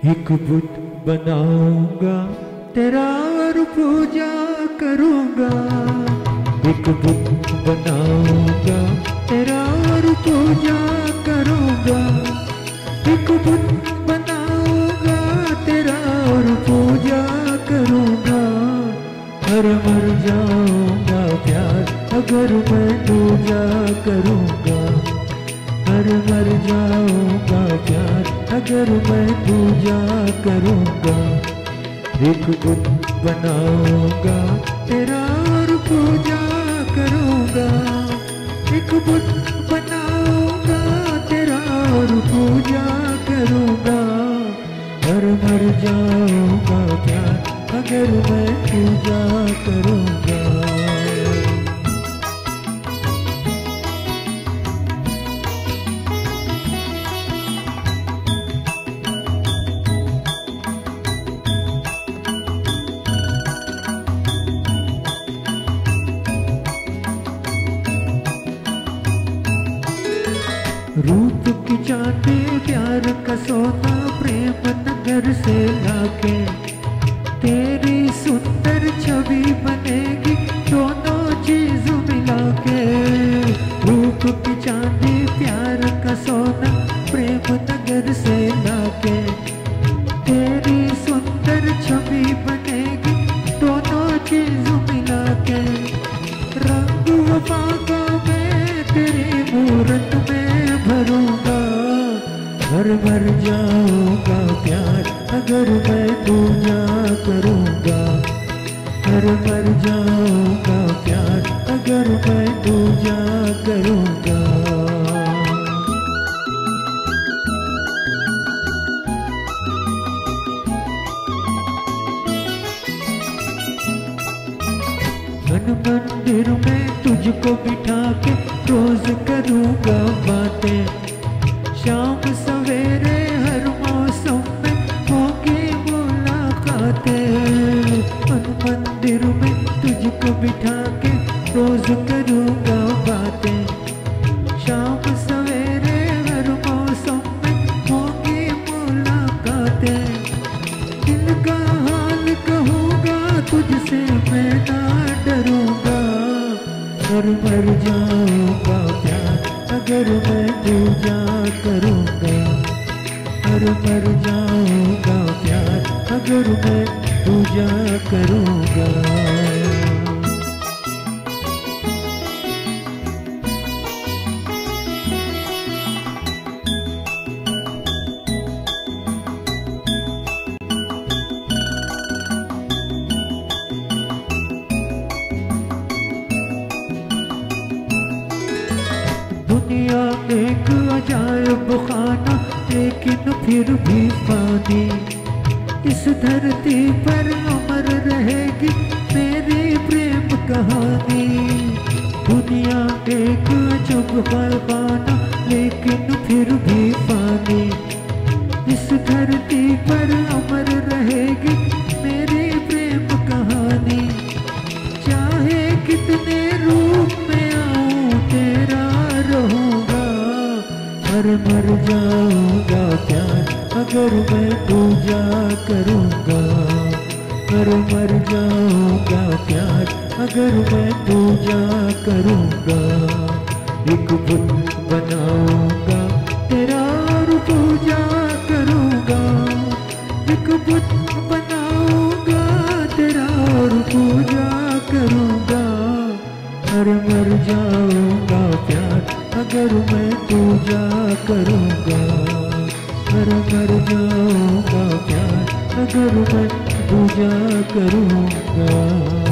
एक बुत बनाऊंगा तेरा और पूजा करूंगा। एक बुत बनाऊंगा तेरा और पूजा करूंगा। एक बुत बनाऊंगा तेरा और पूजा करूंगा। हर मर जाऊंगा प्यार अगर मैं पूजा करूंगा। हर मर जाऊंगा प्यार अगर मैं पूजा करूंगा। एक बुत बनाऊंगा तेरा और पूजा करूंगा। एक बुत बनाऊंगा तेरा और पूजा करूंगा। हर मर जाऊंगा प्यार अगर मैं पूजा करूंगा। रूप की चांदी प्यार का सोना प्रेम नगर से लाके तेरी सुंदर छवि बनेगी दोनों चीज मिला के। रूप की चांदी प्यार का सोना प्रेम नगर से लाके तेरी सुंदर छवि बनेगी दोनों चीज मिला के। रंग वफा का मैं तेरी मूरत में भरूंगा। हर मर जाऊंगा प्यार अगर मैं पूजा करूंगा। हर मर जाऊंगा प्यार अगर मैं पूजा करूंगा। मन मंदिर में तुझको बिठा के रोज करूंगा बातें। शाम सवेरे हर मौसम में होगी मुलाकातें। मन मंदिर में तुझको बिठा के रोज करूंगा बातें। शाम सवेरे हर मौसम में होगी मुलाकातें। दिल का हाल कहूँगा तुझसे मैं ना डरूंगा। हर मर जाऊंगा प्यार अगर मैं पूजा करूंगा। हर मर जाऊंगा प्यार अगर मैं पूजा करूंगा। दुनिया एक अजायब खाना लेकिन फिर भी फानी। इस धरती पर अमर रहेगी मेरी प्रेम कहानी। दुनिया एक अजब खाना लेकिन फिर भी फानी। इस धरती पर अमर रहेगी मेरी प्रेम कहानी। चाहे कितने रूप में आऊं तेरा रहूंगा। हर मर जाऊंगा प्यार अगर मैं पूजा करूंगा। हर मर जाऊंगा प्यार अगर मैं पूजा करूंगा। एक बुत बनाऊंगा तेरा और पूजा करूंगा। एक बुत बनाऊंगा तेरा और पूजा करूंगा। हर मर जाऊंगा प्यार अगर मैं पूजा करूंगा। हर मर जाऊंगा प्यार अगर मैं पूजा करूंगा।